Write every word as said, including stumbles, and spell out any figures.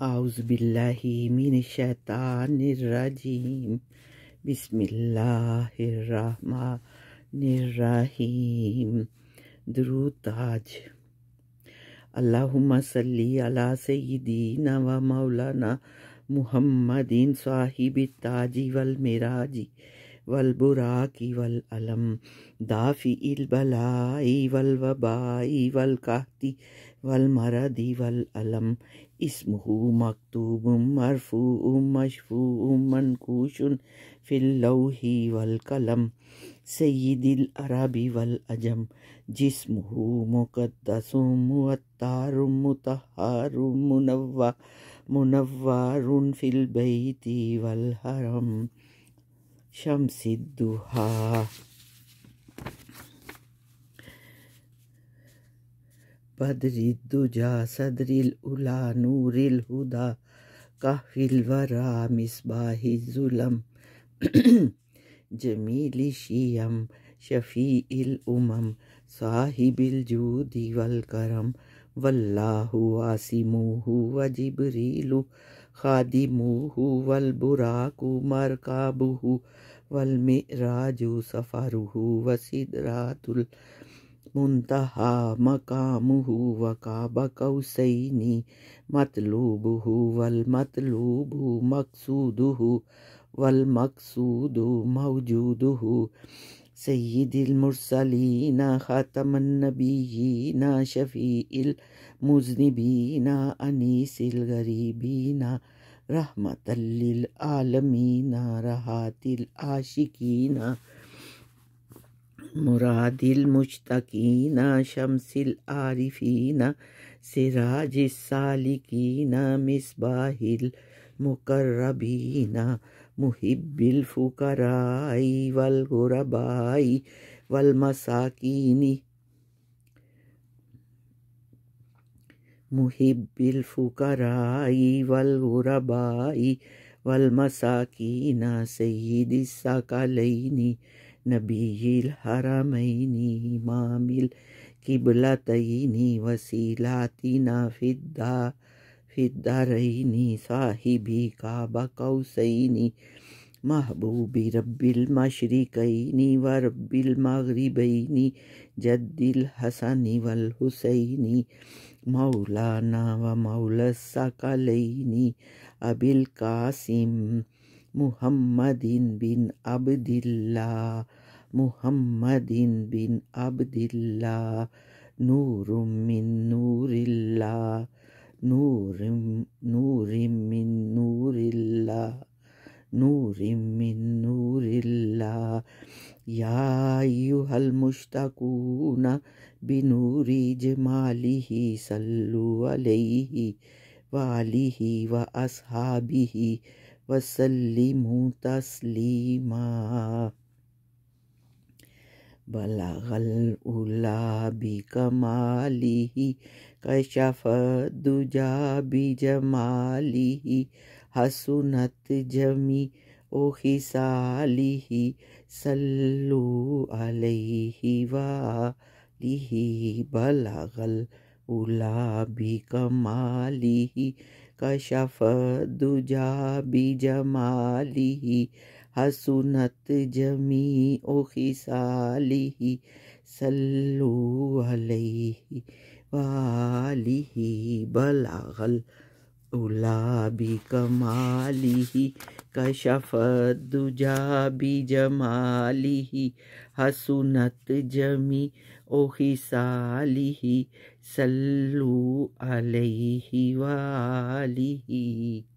اعوذ باللہ من الشیطان الرجیم بسم اللہ الرحمن الرحیم۔ درود تاج۔ اللہم صلی علی سیدنا و مولانا محمد صاحب التاج والمراج والبراق والعلم دافع البلاء والوباء والقحط والمرض والعلم اسمہ مکتوب مرفوع مشفوع منقوش فی اللوح والقلم سید العرب والعجم جسمہ مقدس معطر مطہر منور منور فی البیت والحرم شمس الضحیٰ۔ بدر الدجا صدر العلا نور الہدا کہف الورا مصباح الظلم جمیل الشیم شفیع الامم صاحب الجود والکرم واللہ عاصمہ وجبریل خادمہ والبراق مرکبہ والمعراج سفرہ وسدرۃ المنتہی مقامہ وقاب قوسین مطلوبہ والمطلوب مقصودہ والمقصود موجودہ سید المرسلین خاتم النبیین شفیع المذنبین انیس الغریبین رحمۃ للعالمین راحت العاشقین مراد المشتاقین شمس العارفین سراج السالکین مصباح المقربین محب الفقراء والغرباء والمساکین محب الفقراء والغرباء والمساکین سید الثقلین نبی الحرمین امام القبلتین وسیلتنا فی الدار فی الدارین صاحب قاب قوسین محبوب رب المشرقین و رب المغربین جد الحسن والحسین مولانا و مولا الثقلین ابی القاسم محمد بن عبد اللہ محمد بن عبد اللہ نور من نور اللہ نور نور من نور اللہ نور من نور اللہ یا ایھا المشتاقون بنور جمالہ صلوا علیہ وآلہ واصحابہ وسلموا تسلیما۔ بلغ العلا بکمالہ کشف الدجا بجمالہ حسنت جمیع خصالہ صلوا علیہ وآلہ۔ بلغ العلا بکمالہ کشف الدجا بجمالہ حسنت جمیع خصالہ صلوا علیہ وآلہ۔ بلغ العلا بکمالہ کشف الدجا بجمالہ حسنت جمیع خصالہ صلوا علیہ وآلہ۔